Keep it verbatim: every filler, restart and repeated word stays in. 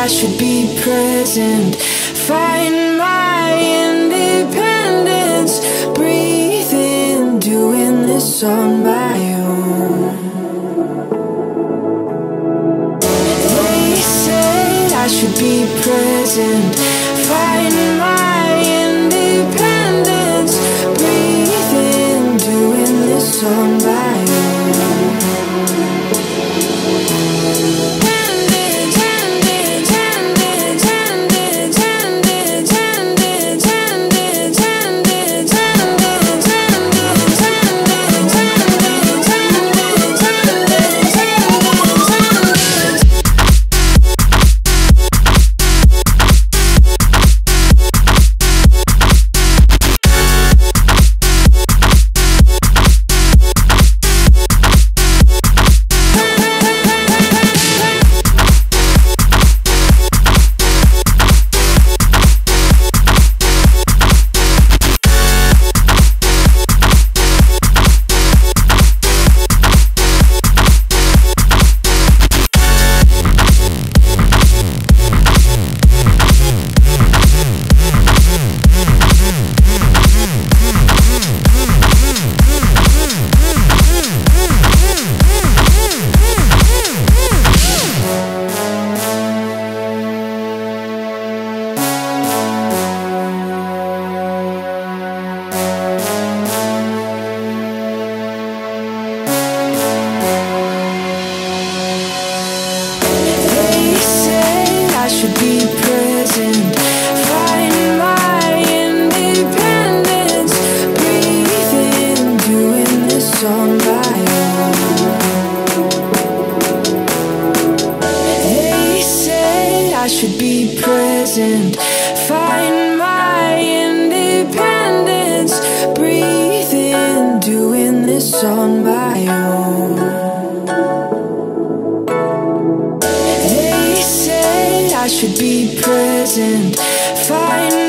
I should be present. Find my independence. Breathe in, doing this on my own. They said I should be present. Find my independence. Breathe in, doing this on my own. I should be present. Find my independence. Breathe in, doing this on my own. They said I should be present. Find